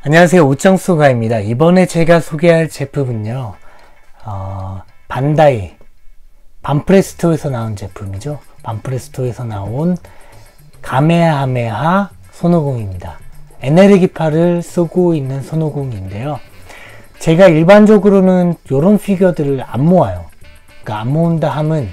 안녕하세요, 옷장수가입니다. 이번에 제가 소개할 제품은요, 반다이 반프레스토에서 나온 제품이죠. 반프레스토에서 나온 가메하메하 손오공입니다. 에네르기파를 쓰고 있는 손오공인데요. 제가 일반적으로는 이런 피규어들을 안 모아요. 그러니까 안 모은다 함은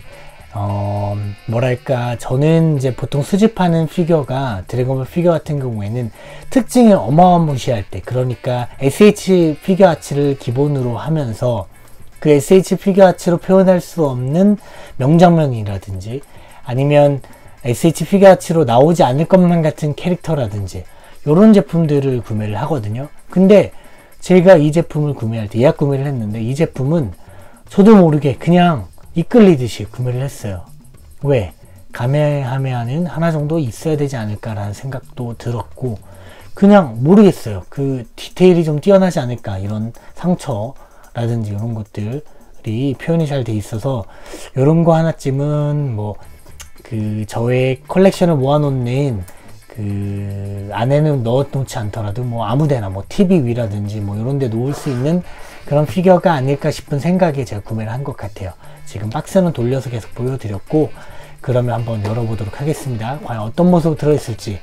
뭐랄까, 저는 이제 보통 수집하는 피규어가 드래곤볼 피규어 같은 경우에는 특징이 어마어마무시할 때, 그러니까 SH 피규어 아치를 기본으로 하면서 그 SH 피규어 아치로 표현할 수 없는 명장면이라든지 아니면 SH 피규어 아치로 나오지 않을 것만 같은 캐릭터라든지 이런 제품들을 구매를 하거든요. 근데 제가 이 제품을 구매할 때 예약 구매를 했는데, 이 제품은 저도 모르게 그냥 이끌리듯이 구매를 했어요. 왜? 가메하메하는 하나 정도 있어야 되지 않을까라는 생각도 들었고, 그냥 모르겠어요. 그 디테일이 좀 뛰어나지 않을까, 이런 상처라든지 이런 것들이 표현이 잘 돼 있어서 이런 거 하나쯤은 뭐 그 저의 컬렉션을 모아놓는 그 안에는 넣어놓지 않더라도 뭐 아무데나 뭐 TV 위라든지 뭐 이런 데 놓을 수 있는 그런 피규어가 아닐까 싶은 생각에 제가 구매를 한 것 같아요. 지금 박스는 돌려서 계속 보여드렸고, 그러면 한번 열어보도록 하겠습니다. 과연 어떤 모습으로 들어있을지.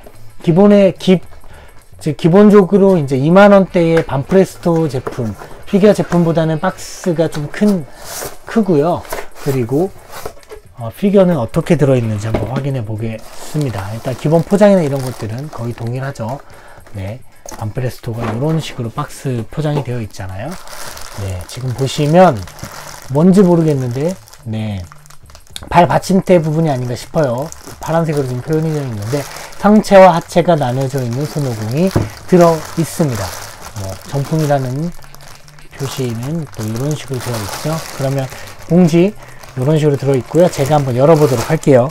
기본적으로 이제 2만원대의 반프레스토 제품, 피규어 제품보다는 박스가 좀 크고요. 그리고 피규어는 어떻게 들어있는지 한번 확인해 보겠습니다. 일단 기본 포장이나 이런 것들은 거의 동일하죠. 네, 반프레스토가 이런 식으로 박스 포장이 되어 있잖아요. 네, 지금 보시면 뭔지 모르겠는데, 네, 발 받침대 부분이 아닌가 싶어요. 파란색으로 지금 표현이 되어 있는데 상체와 하체가 나눠져 있는 손오공이 들어 있습니다. 정품이라는 표시는 또 이런 식으로 되어 있죠. 그러면 봉지 이런 식으로 들어 있고요. 제가 한번 열어보도록 할게요.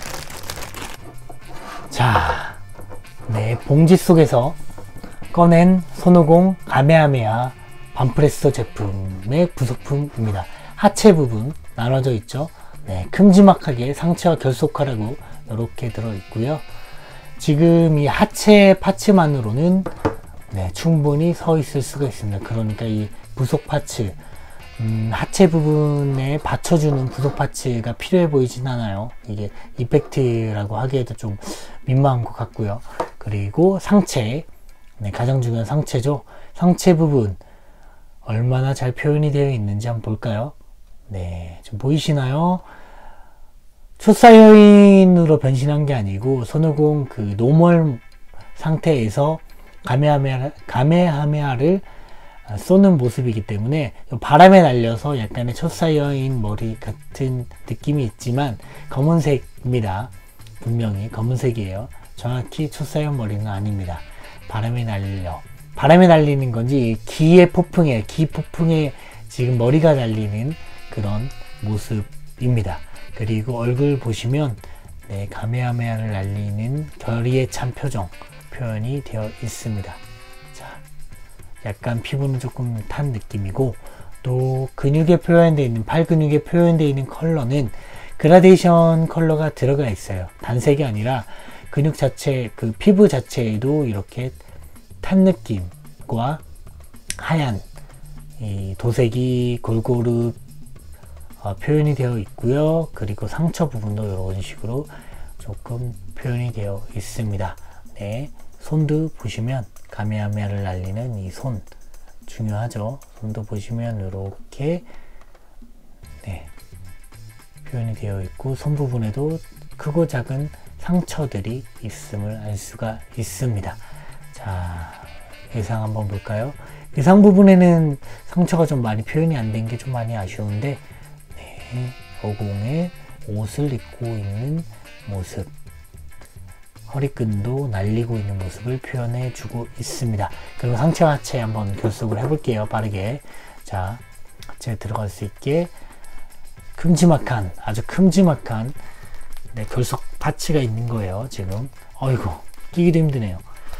자, 네, 봉지 속에서 꺼낸 손오공 가메하메하 반프레스토 제품의 부속품입니다. 하체 부분 나눠져 있죠. 네, 큼지막하게 상체와 결속하라고 이렇게 들어 있고요. 지금 이 하체 파츠만으로는 네, 충분히 서 있을 수가 있습니다. 그러니까 이 부속 파츠, 하체 부분에 받쳐주는 부속 파츠가 필요해 보이진 않아요. 이게 이펙트라고 하기에도 좀 민망한 것 같고요. 그리고 상체, 네, 가장 중요한 상체죠. 상체 부분 얼마나 잘 표현이 되어 있는지 한번 볼까요? 네, 좀 보이시나요? 초사이어인으로 변신한 게 아니고 손오공 그 노멀 상태에서 가메하메하를 쏘는 모습이기 때문에 바람에 날려서 약간의 초사이어인 머리 같은 느낌이 있지만 검은색입니다. 분명히 검은색이에요. 정확히 초사이어 머리는 아닙니다. 바람에 날리는 건지 기의 폭풍에 지금 머리가 날리는 그런 모습입니다. 그리고 얼굴 보시면 네, 가메하메하를 날리는 결의에 찬 표정 표현이 되어 있습니다. 자, 약간 피부는 조금 탄 느낌이고, 또 근육에 표현되어 있는 팔 근육에 표현되어 있는 컬러는 그라데이션 컬러가 들어가 있어요. 단색이 아니라 근육 자체, 그 피부 자체에도 이렇게 탄 느낌과 하얀 이 도색이 골고루 표현이 되어 있고요. 그리고 상처 부분도 이런 식으로 조금 표현이 되어 있습니다. 네, 손도 보시면 가메하메하를 날리는 이 손 중요하죠. 손도 보시면 이렇게 네, 표현이 되어 있고, 손 부분에도 크고 작은 상처들이 있음을 알 수가 있습니다. 자, 의상 한번 볼까요? 의상 부분에는 상처가 좀 많이 표현이 안 된 게 좀 많이 아쉬운데, 네, 오공의 옷을 입고 있는 모습, 허리끈도 날리고 있는 모습을 표현해 주고 있습니다. 그리고 상체와 하체 한번 결속을 해 볼게요. 빠르게. 자, 하체에 들어갈 수 있게 큼지막한, 아주 큼지막한 네, 결속 파츠가 있는 거예요. 지금 어이구, 끼기도 힘드네요.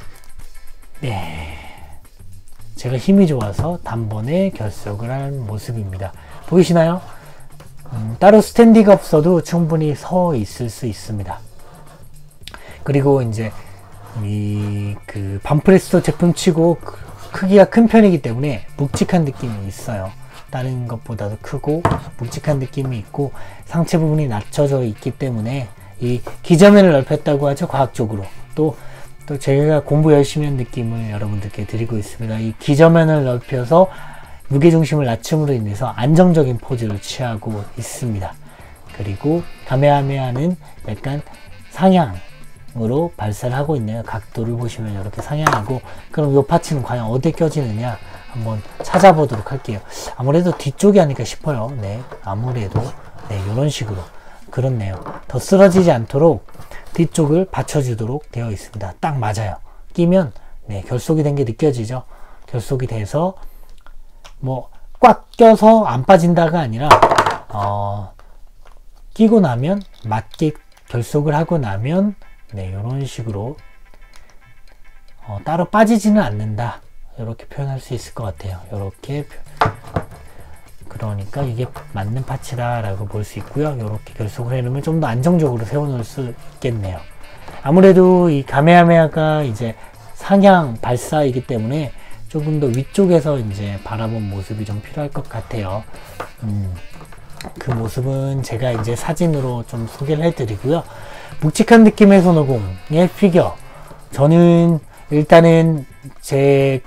네, 제가 힘이 좋아서 단번에 결속을 한 모습입니다. 보이시나요? 따로 스탠디가 없어도 충분히 서 있을 수 있습니다. 그리고 이제 이 그 반프레스토 제품 치고 크기가 큰 편이기 때문에 묵직한 느낌이 있어요. 다른 것보다도 크고 묵직한 느낌이 있고 상체 부분이 낮춰져 있기 때문에 이 기저면을 넓혔다고 하죠. 과학적으로. 또 제가 공부 열심히 한 느낌을 여러분들께 드리고 있습니다. 이 기저면을 넓혀서 무게중심을 낮춤으로 인해서 안정적인 포즈를 취하고 있습니다. 그리고 가메하메하는 약간 상향으로 발사를 하고 있네요. 각도를 보시면 이렇게 상향하고, 그럼 이 파츠는 과연 어디에 껴지느냐 한번 찾아보도록 할게요. 아무래도 뒤쪽이 아닐까 싶어요. 네, 아무래도 네, 이런 식으로. 그렇네요. 더 쓰러지지 않도록 뒤쪽을 받쳐주도록 되어 있습니다. 딱 맞아요. 끼면 네, 결속이 된 게 느껴지죠. 결속이 돼서 뭐 꽉 껴서 안 빠진다가 아니라 끼고 나면 맞게 결속을 하고 나면 네, 이런 식으로 따로 빠지지는 않는다. 이렇게 표현할 수 있을 것 같아요. 이렇게. 그러니까 이게 맞는 파츠다 라고 볼 수 있고요. 이렇게 결속을 해놓으면 좀 더 안정적으로 세워놓을 수 있겠네요. 아무래도 이 가메하메하가 이제 상향 발사이기 때문에 조금 더 위쪽에서 이제 바라본 모습이 좀 필요할 것 같아요. 그 모습은 제가 이제 사진으로 좀 소개를 해드리고요. 묵직한 느낌의 손오공의 피겨. 저는 일단은 제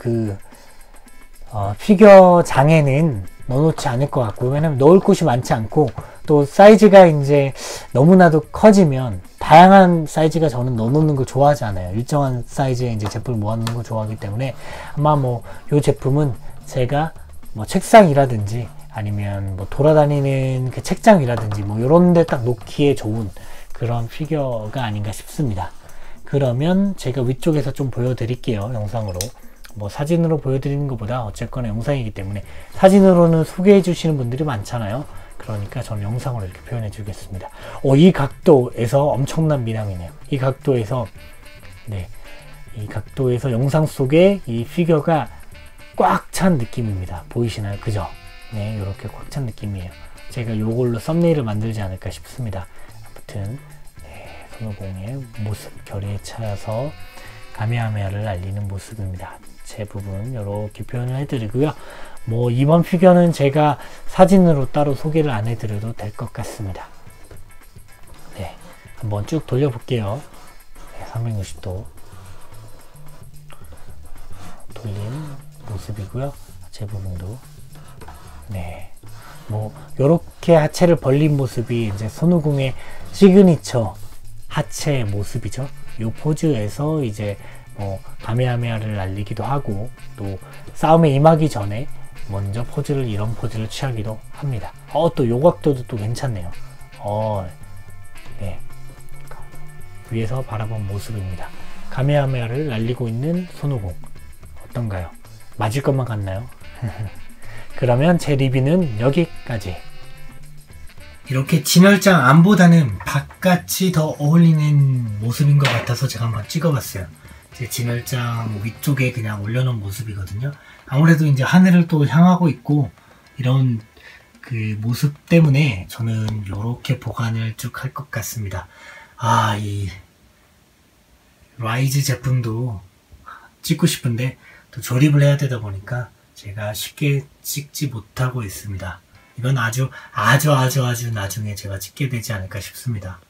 피겨 장에는 넣어놓지 않을 것 같고, 왜냐면 넣을 곳이 많지 않고, 또 사이즈가 이제 너무나도 커지면 다양한 사이즈가 저는 넣어놓는 걸 좋아하지 않아요. 일정한 사이즈의 이제 제품을 모아놓는 걸 좋아하기 때문에 아마 뭐 이 제품은 제가 뭐 책상이라든지 아니면 뭐 돌아다니는 그 책장이라든지 뭐 이런 데 딱 놓기에 좋은 그런 피겨가 아닌가 싶습니다. 그러면 제가 위쪽에서 좀 보여드릴게요. 영상으로. 뭐 사진으로 보여드리는 것보다 어쨌거나 영상이기 때문에 사진으로는 소개해 주시는 분들이 많잖아요. 그러니까 저는 영상으로 이렇게 표현해 주겠습니다. 이 각도에서 엄청난 미남이네요. 이 각도에서 네, 이 각도에서 영상 속에 이 피겨가 꽉 찬 느낌입니다. 보이시나요? 그죠? 네, 이렇게 꽉 찬 느낌이에요. 제가 요걸로 썸네일을 만들지 않을까 싶습니다. 아무튼 네, 손오공의 모습 결의에 차서 가메하메하를 날리는 모습입니다. 제 부분 이렇게 표현을 해드리고요. 뭐 이번 피겨는 제가 사진으로 따로 소개를 안 해드려도 될 것 같습니다. 네, 한번 쭉 돌려볼게요. 네, 360도 돌린 모습이고요. 제 부분도 네, 뭐 이렇게 하체를 벌린 모습이 이제 손오공의 시그니처 하체 모습이죠. 이 포즈에서 이제 뭐 가메하메하를 날리기도 하고, 또 싸움에 임하기 전에 먼저 이런 포즈를 취하기도 합니다. 또 요 각도도 또 괜찮네요. 네, 위에서 바라본 모습입니다. 가메하메하를 날리고 있는 손오공 어떤가요? 맞을 것만 같나요? 그러면 제 리뷰는 여기까지. 이렇게 진열장 안보다는 바깥이 더 어울리는 모습인 것 같아서 제가 한번 찍어봤어요. 제 진열장 위쪽에 그냥 올려놓은 모습이거든요. 아무래도 이제 하늘을 또 향하고 있고 이런 그 모습 때문에 저는 이렇게 보관을 쭉 할 것 같습니다. 이 라이즈 제품도 찍고 싶은데 또 조립을 해야 되다 보니까 제가 쉽게 찍지 못하고 있습니다. 이건 아주 나중에 제가 찍게 되지 않을까 싶습니다.